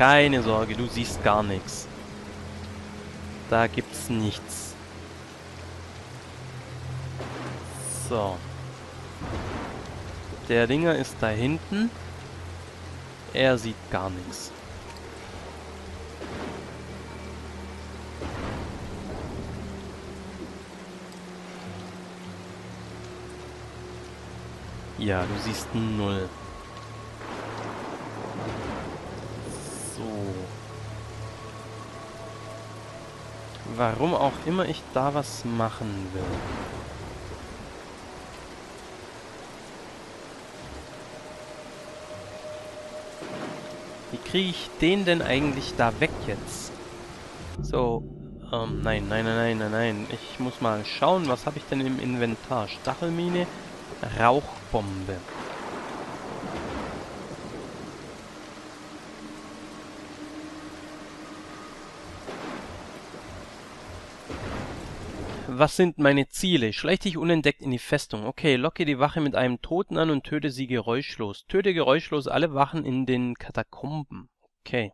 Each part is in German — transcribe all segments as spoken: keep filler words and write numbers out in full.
Keine Sorge, du siehst gar nichts. Da gibt's nichts. So. Der Dinger ist da hinten. Er sieht gar nichts. Ja, du siehst null. So. Warum auch immer ich da was machen will. Wie kriege ich den denn eigentlich da weg jetzt? So, ähm, nein, nein, nein, nein, nein, nein. Ich muss mal schauen, was habe ich denn im Inventar? Stachelmine, Rauchbombe. Was sind meine Ziele? Schleich dich unentdeckt in die Festung. Okay, locke die Wache mit einem Toten an und töte sie geräuschlos. Töte geräuschlos alle Wachen in den Katakomben. Okay.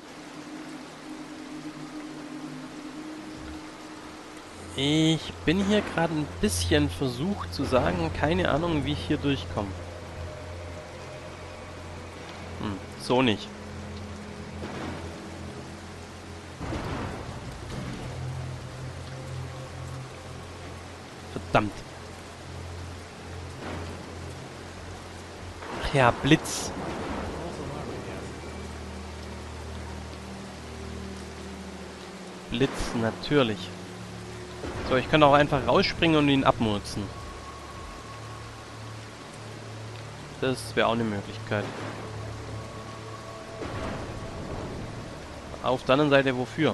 Ich bin hier gerade ein bisschen versucht zu sagen, keine Ahnung, wie ich hier durchkomme. Hm, so nicht. Verdammt. Ach ja, Blitz. Blitz, natürlich. So, ich kann auch einfach rausspringen und ihn abmurksen. Das wäre auch eine Möglichkeit. Auf der anderen Seite wofür?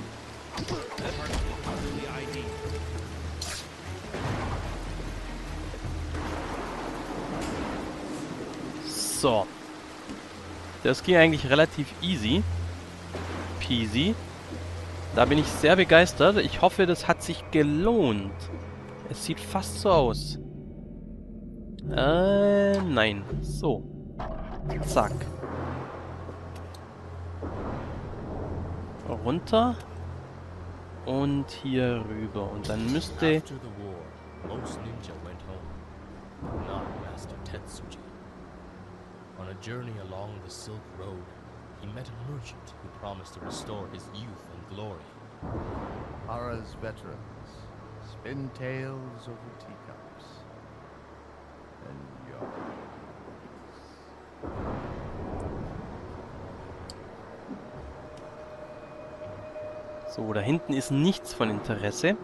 So. Das ging eigentlich relativ easy. Peasy. Da bin ich sehr begeistert. Ich hoffe, das hat sich gelohnt. Es sieht fast so aus. Äh, nein. So. Zack. Runter. Und hier rüber. Und dann müsste... On a journey along the Silk Road, he met a merchant who promised to restore his youth and glory. Ara's veterans spin tales over teacups and yarns. So, da hinten ist nichts von Interesse.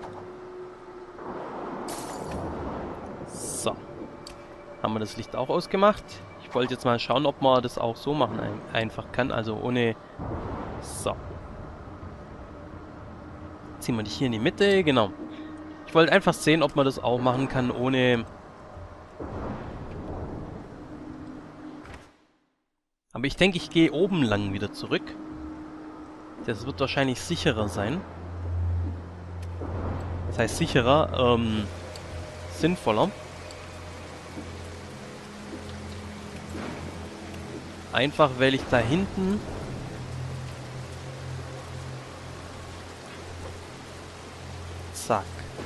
So. Haben wir das Licht auch ausgemacht? Ich wollte jetzt mal schauen, ob man das auch so machen ein einfach kann, also ohne... So. Ziehen wir dich hier in die Mitte, genau. Ich wollte einfach sehen, ob man das auch machen kann, ohne... Aber ich denke, ich gehe oben lang wieder zurück. Das wird wahrscheinlich sicherer sein. Das heißt sicherer, ähm... sinnvoller. Einfach, weil ich da hinten zack.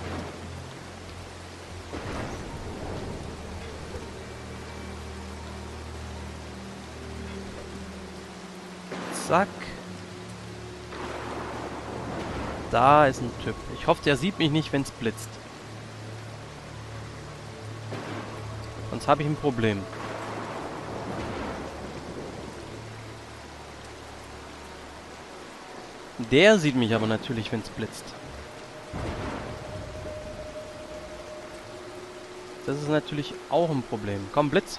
Zack. Da ist ein Typ. Ich hoffe, der sieht mich nicht, wenn es blitzt. Sonst habe ich ein Problem. Der sieht mich aber natürlich, wenn es blitzt. Das ist natürlich auch ein Problem. Komm, Blitz.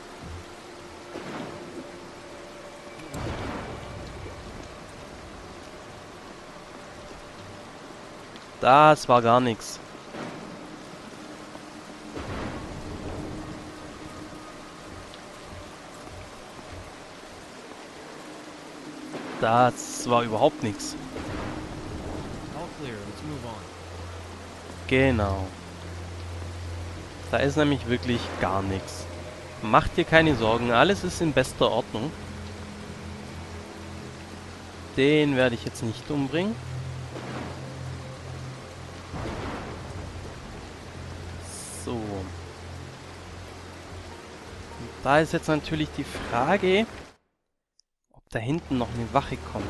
Das war gar nichts. Das war überhaupt nichts. Genau. Da ist nämlich wirklich gar nichts. Mach dir keine Sorgen, alles ist in bester Ordnung. Den werde ich jetzt nicht umbringen. So. Und da ist jetzt natürlich die Frage, ob da hinten noch eine Wache kommt.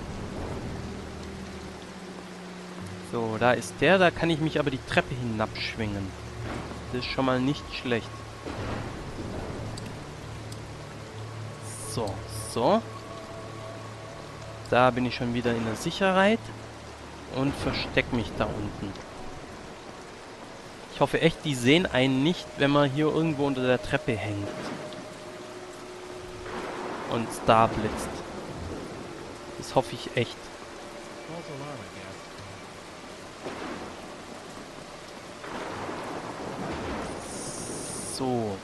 So, da ist der, da kann ich mich aber die Treppe hinabschwingen. Das ist schon mal nicht schlecht. So, so. Da bin ich schon wieder in der Sicherheit und verstecke mich da unten. Ich hoffe echt, die sehen einen nicht, wenn man hier irgendwo unter der Treppe hängt. Und da blitzt. Das hoffe ich echt. So.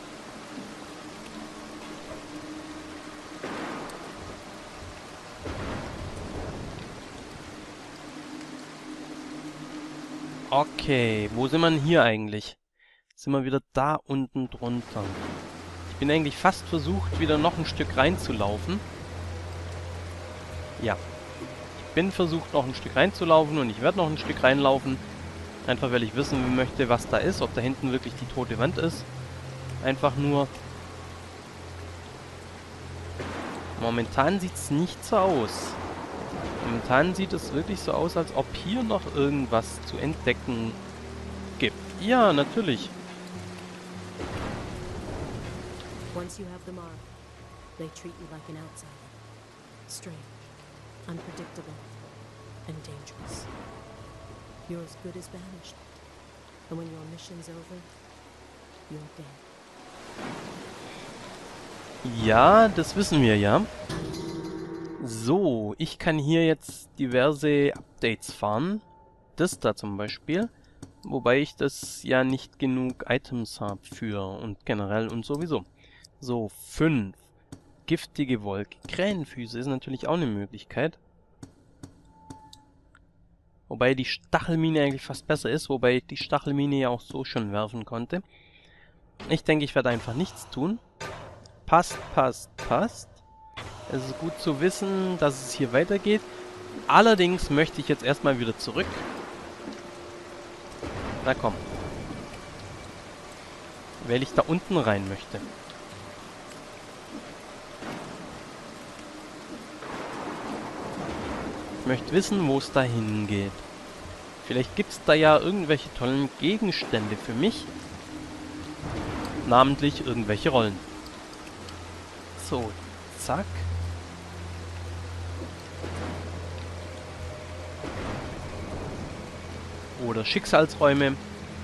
Okay, wo sind wir denn hier eigentlich? Sind wir wieder da unten drunter. Ich bin eigentlich fast versucht, wieder noch ein Stück reinzulaufen. Ja. Ich bin versucht, noch ein Stück reinzulaufen und ich werde noch ein Stück reinlaufen. Einfach, weil ich wissen möchte, was da ist, ob da hinten wirklich die tote Wand ist. Einfach nur. Momentan sieht es nicht so aus. Momentan sieht es wirklich so aus, als ob hier noch irgendwas zu entdecken gibt. Ja, natürlich. Once you have the mark, they treat you like an outsider. Strange, unpredictable, and dangerous. You're as good as banished. And when your mission's over, you're dead. Ja, das wissen wir ja. So, ich kann hier jetzt diverse Updates fahren. Das da zum Beispiel. Wobei ich das ja nicht genug Items habe für und generell und sowieso. So, fünf. Giftige Wolke. Krähenfüße ist natürlich auch eine Möglichkeit. Wobei die Stachelmine eigentlich fast besser ist, wobei ich die Stachelmine ja auch so schon werfen konnte. Ich denke, ich werde einfach nichts tun. Passt, passt, passt. Es ist gut zu wissen, dass es hier weitergeht. Allerdings möchte ich jetzt erstmal wieder zurück. Na komm. Weil ich da unten rein möchte. Ich möchte wissen, wo es da hingeht. Vielleicht gibt es da ja irgendwelche tollen Gegenstände für mich. Namentlich irgendwelche Rollen. So, zack. Oder Schicksalsräume.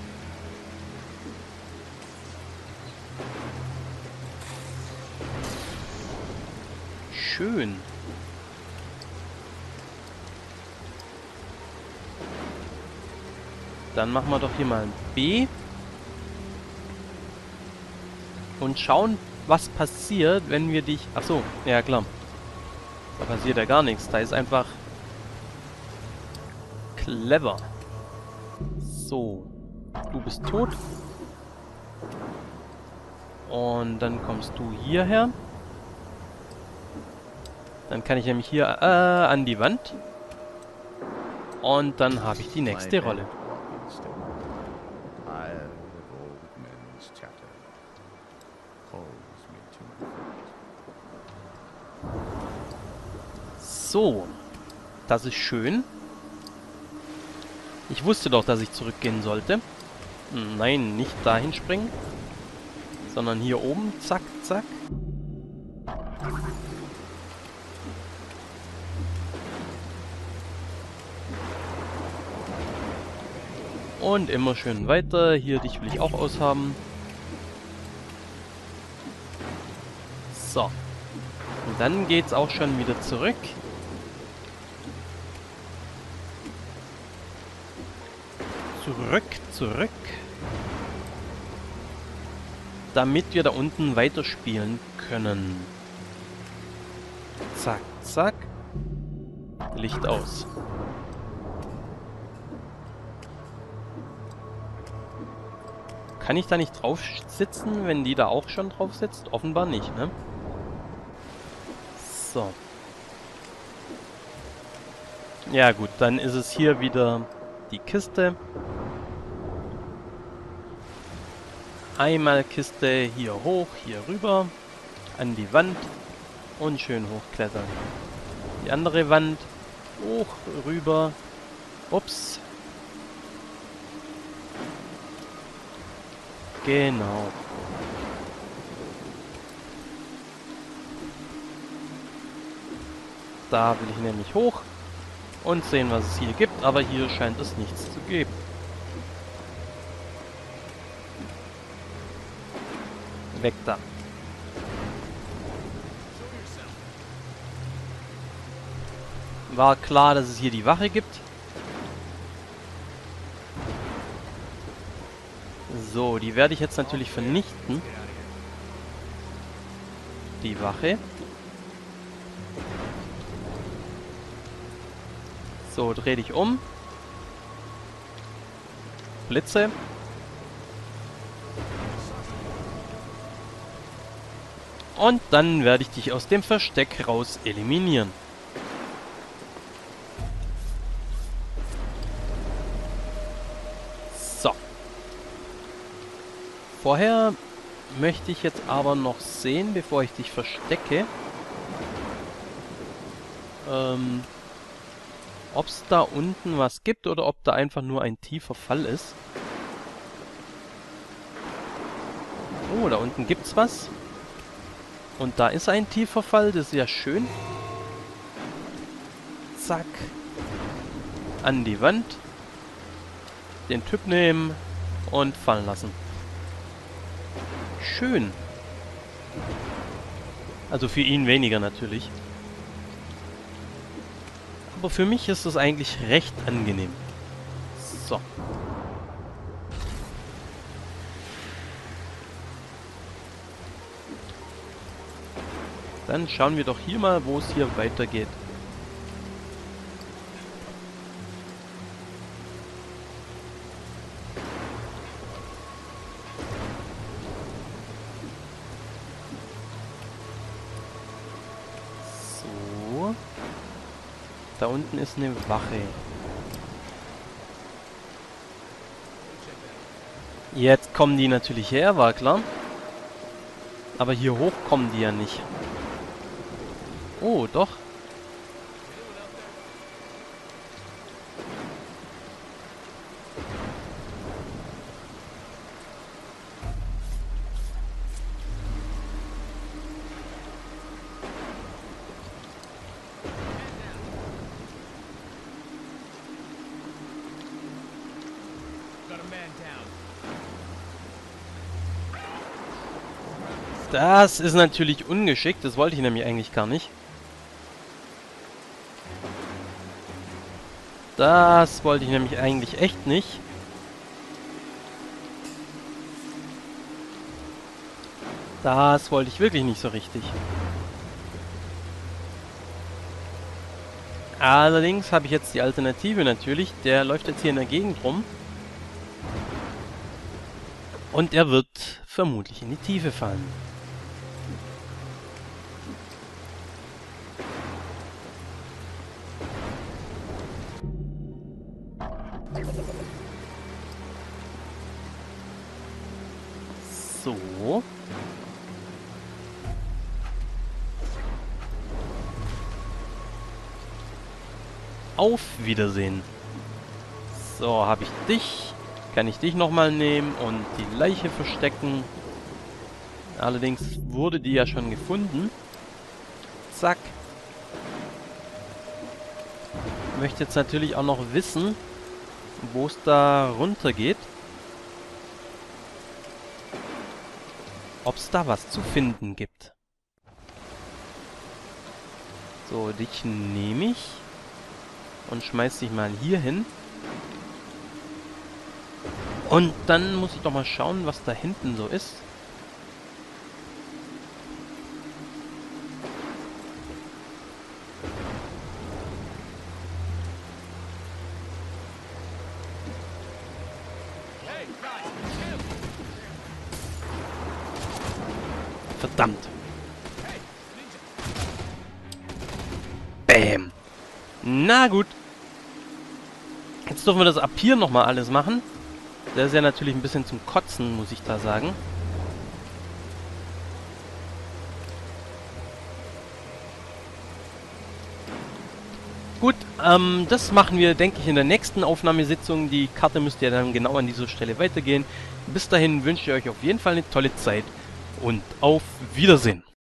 Schön. Dann machen wir doch hier mal ein B. Und schauen, was passiert, wenn wir dich... Achso, ja klar. Da passiert ja gar nichts. Da ist einfach... clever. So. Du bist tot. Und dann kommst du hierher. Dann kann ich nämlich hier äh, an die Wand. Und dann habe ich die nächste Rolle. So. Das ist schön. Ich wusste doch, dass ich zurückgehen sollte. Nein, nicht dahin springen. Sondern hier oben. Zack, zack. Und immer schön weiter. Hier, dich will ich auch aushaben. So. Und dann geht's auch schon wieder zurück. Zurück, zurück. Damit wir da unten weiterspielen können. Zack, zack. Licht aus. Kann ich da nicht drauf sitzen, wenn die da auch schon drauf sitzt? Offenbar nicht, ne? So. Ja gut, dann ist es hier wieder die Kiste. Einmal Kiste hier hoch, hier rüber, an die Wand und schön hochklettern. Die andere Wand, hoch, rüber. Ups. Genau. Da will ich nämlich hoch und sehen, was es hier gibt, aber hier scheint es nichts zu geben. Weg da. War klar, dass es hier die Wache gibt. So, die werde ich jetzt natürlich vernichten. Die Wache. So, dreh dich um. Blitze. Und dann werde ich dich aus dem Versteck raus eliminieren. So. Vorher möchte ich jetzt aber noch sehen, bevor ich dich verstecke, ähm, ob es da unten was gibt oder ob da einfach nur ein tiefer Fall ist. Oh, da unten gibt's was. Und da ist ein tiefer Fall, das ist ja schön. Zack. An die Wand. Den Typ nehmen und fallen lassen. Schön. Also für ihn weniger natürlich. Aber für mich ist das eigentlich recht angenehm. So. Dann schauen wir doch hier mal, wo es hier weitergeht. So. Da unten ist eine Wache. Jetzt kommen die natürlich her, war klar. Aber hier hoch kommen die ja nicht. Oh, doch. Das ist natürlich ungeschickt, das wollte ich nämlich eigentlich gar nicht. Das wollte ich nämlich eigentlich echt nicht. Das wollte ich wirklich nicht so richtig. Allerdings habe ich jetzt die Alternative natürlich. Der läuft jetzt hier in der Gegend rum. Und er wird vermutlich in die Tiefe fallen. So. Auf Wiedersehen. So, habe ich dich. Kann ich dich nochmal nehmen und die Leiche verstecken. Allerdings wurde die ja schon gefunden. Zack. Ich möchte jetzt natürlich auch noch wissen, wo es da runter geht. Ob es da was zu finden gibt. So, dich nehme ich. Und schmeiß dich mal hier hin. Und dann muss ich doch mal schauen, was da hinten so ist. Verdammt. Bäm. Na gut. Jetzt dürfen wir das ab hier nochmal alles machen. Das ist ja natürlich ein bisschen zum Kotzen, muss ich da sagen. Gut, ähm, das machen wir, denke ich, in der nächsten Aufnahmesitzung. Die Karte müsste ja dann genau an dieser Stelle weitergehen. Bis dahin wünsche ich euch auf jeden Fall eine tolle Zeit und auf Wiedersehen.